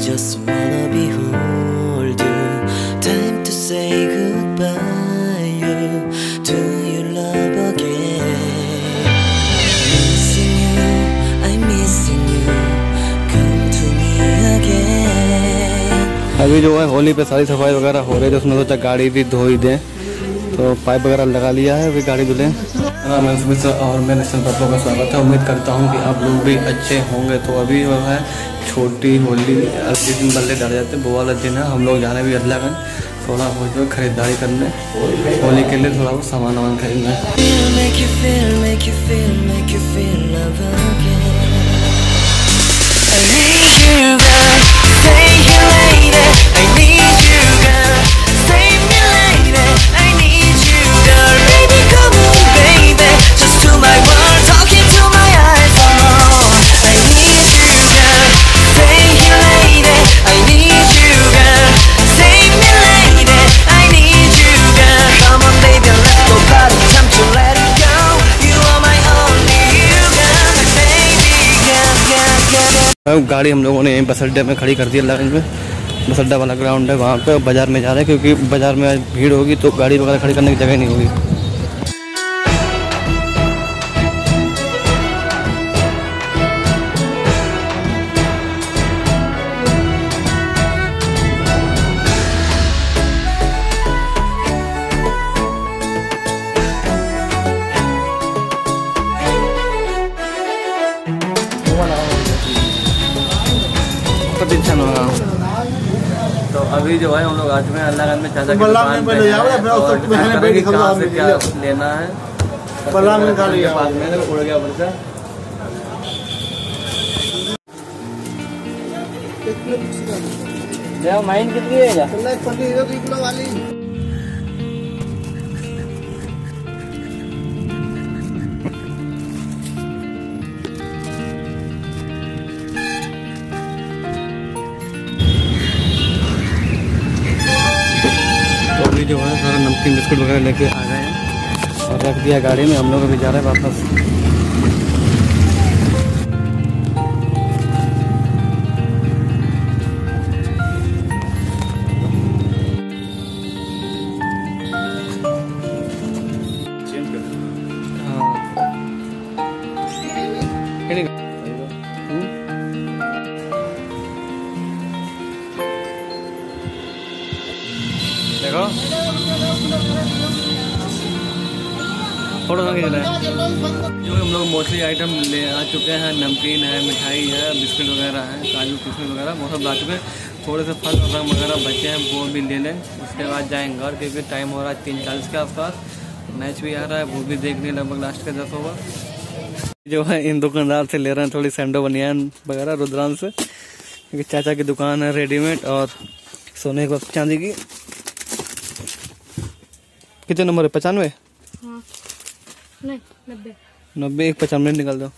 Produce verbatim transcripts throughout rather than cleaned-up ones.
just wanna behold you. Time to say goodbye. You, do you love again? Missing you, I'm missing you. Come to me again. अभी जो है होली पे सारी सफाई वगैरह हो रही है, तो उसमें सोचा गाड़ी भी धो ही दें, तो पाइप वगैरह लगा लिया है, अभी गाड़ी धुलें। मैं सुमित और मैं नेशनल पापा का स्वागत है। उम्मीद करता हूँ कि आप लोग भी अच्छे होंगे। तो अभी जो है छोटी होली अस्सी दिन पहले डर जाते, वो वाला दिन है। हम लोग जाने भी अदलागंज थोड़ा हो जो खरीदारी करने, होली के लिए थोड़ा वो सामान वामान खरीदना है। गाड़ी हम लोगों ने यहीं बस अड्डे में खड़ी कर दी है, अदलागंज में बस अड्डा वाला ग्राउंड है, वहाँ पे बाज़ार में जा रहे हैं, क्योंकि बाज़ार में आज भीड़ होगी तो गाड़ी वगैरह खड़ी करने की जगह नहीं होगी। तो अभी जो है हम लोग आज में अदलागंज में चाचा की दुकान पे हैं और कहाँ से क्या लेना है पास में उड़ गया बच्चा। माइन कितनी है वाली जो है सारा नमकीन बिस्कुट वगैरह लेके आ गए हैं और रख दिया गाड़ी में। हम लोग अभी जा रहे हैं वापस। देखो फोटो खींच रहे हैं। जो हम लोग मोस्टली आइटम ले आ चुके हैं, नमकीन है, मिठाई है, बिस्किट वगैरह है, काजू किशमिश वगैरह वो सब ला चुके हैं। थोड़े से फल रंग वगैरह बचे हैं, वो भी ले लें। उसके बाद जाएंगे घर, क्योंकि टाइम हो रहा है तीन चालीस के आसपास। मैच भी आ रहा है, वो भी देखने लगभग लास्ट के दस होगा। जो है इन दुकानदार से ले रहे हैं थोड़ी सैंडो बनियान वगैरह रुद्रान से, क्योंकि चाचा की दुकान है रेडीमेड और सोने की चांदी की। कितने नंबर है? पचानवे? हाँ। नहीं, नब्बे। नब्बे एक पचानवे निकाल दो।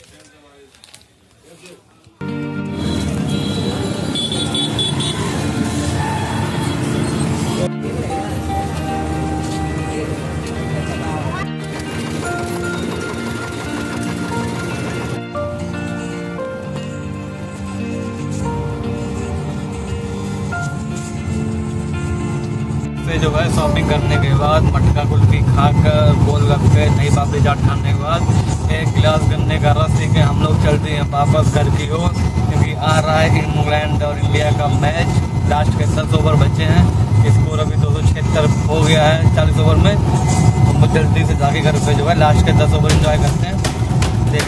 जो है शॉपिंग करने के बाद मटका कुल्फी खाकर गोलगप्पे दही पापड़ी चाट खाने के बाद एक गिलास गन्ने का रस पी के हम लोग चलते हैं वापस घर की ओर, क्योंकि आ रहा है इंग्लैंड और इंडिया का मैच। लास्ट के दस ओवर बचे हैं, स्कोर अभी दो सौ छिहत्तर हो गया है चालीस ओवर में। तो हम जल्दी से जाके घर पे जो है लास्ट के दस ओवर इंजॉय करते हैं। देख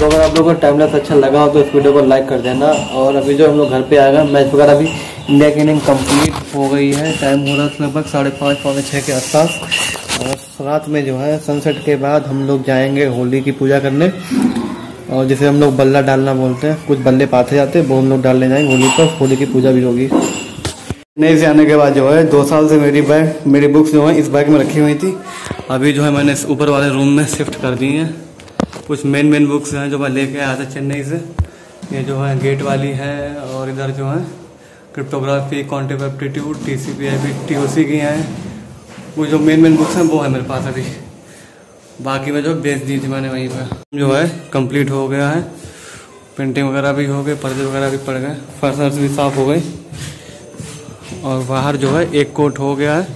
तो अगर आप लोगों को टाइम लैप्स अच्छा लगा हो तो इस वीडियो को लाइक कर देना। और अभी जो हम लोग घर पे आ गए, मैच वगैरह भी इंडिया की इनिंग कंप्लीट हो गई है। टाइम हो रहा है लगभग साढ़े पाँच पौने छः के आसपास। और रात में जो है सनसेट के बाद हम लोग जाएंगे होली की पूजा करने, और जिसे हम लोग बल्ला डालना बोलते हैं। कुछ बल्ले पाते जाते हैं, वो हम लोग डालने जाएंगे होली पर। होली की पूजा भी होगी। चेन्नई से आने के बाद जो है दो साल से मेरी बैग मेरी बुक्स जो है इस बैग में रखी हुई थी। अभी जो है मैंने ऊपर वाले रूम में शिफ्ट कर दी हैं। कुछ मेन मेन बुक्स हैं जो मैं लेके आया था चेन्नई से। ये जो है गेट वाली है, और इधर जो है cryptography, quantitative aptitude, T C P I B, T O C की हैं। वो जो मेन मेन बुक्स हैं वो है मेरे पास अभी। बाकी में जो बेच दी थी मैंने वहीं पर। जो है कंप्लीट हो गया है, पेंटिंग वगैरह भी हो गई, पर्दे वगैरह भी पड़ गए, फर्श वर्श भी साफ़ हो गई। और बाहर जो है एक कोट हो गया है,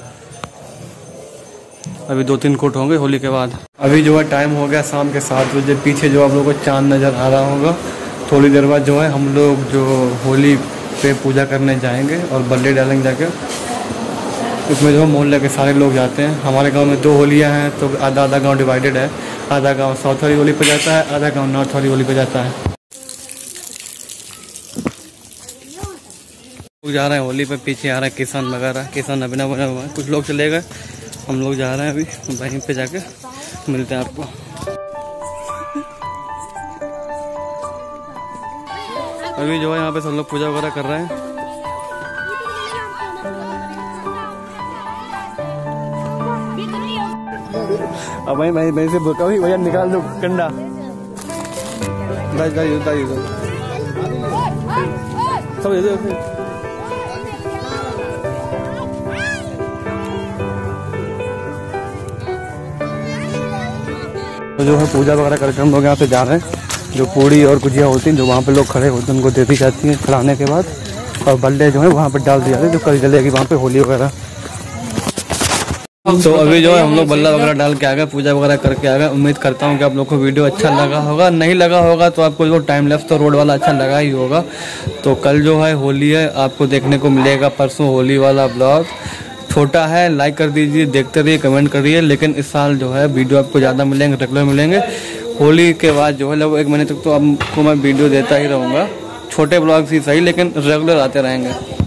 अभी दो तीन कोट होंगे होली के बाद। अभी जो है टाइम हो गया शाम के सात बजे। पीछे जो आप लोगों को चांद नज़र आ रहा होगा। थोड़ी देर बाद जो है हम लोग जो होली पे पूजा करने जाएंगे और बल्ले डालेंगे जाके। इसमें जो मोहल्ले के सारे लोग जाते हैं। हमारे गांव में दो होलियां हैं, तो आधा आधा गांव डिवाइडेड है। आधा गांव साउथ वाली होली पे जाता है, आधा गांव नॉर्थ वाली होली पे जाता है। लोग जा रहे हैं होली पे, पीछे आ रहे हैं किसान वगैरह। किसान अभिनव बना हुआ है, कुछ लोग चले गए, हम लोग जा रहे हैं अभी। वहीं पे जाके मिलते हैं आपको। अभी जो है यहाँ पे सब लोग पूजा वगैरह कर रहे हैं। अब वहीं वहीं वहीं से कभी भैया निकाल दो कंडा। दाई दाई दाई सब तो जो है पूजा वगैरह करके हम लोग यहाँ से जा रहे हैं। जो पूड़ी और गुजिया होती हैं जो वहाँ पे लोग खड़े होते हैं उनको दे दी जाती हैं खिलाने के बाद। और बल्ले जो है वहाँ पे डाल दिए जाते हैं, जो कल जलेगी वहाँ पे होली वगैरह। तो अभी जो है हम लोग बल्ला वगैरह डाल के आ गए, पूजा वगैरह करके आ गए। उम्मीद करता हूँ कि आप लोग को वीडियो अच्छा लगा होगा। नहीं लगा होगा तो आपको जो टाइम लैप्स तो रोड वाला अच्छा लगा ही होगा। तो कल जो है होली है, आपको देखने को मिलेगा परसों होली वाला ब्लॉग। छोटा है, लाइक कर दीजिए, देखते रहिए, कमेंट करिए। लेकिन इस साल जो है वीडियो आपको ज़्यादा मिलेंगे, रेगुलर मिलेंगे। होली के बाद जो है लगभग एक महीने तक तो आपको मैं वीडियो देता ही रहूँगा। छोटे ब्लॉग्स ही सही, लेकिन रेगुलर आते रहेंगे।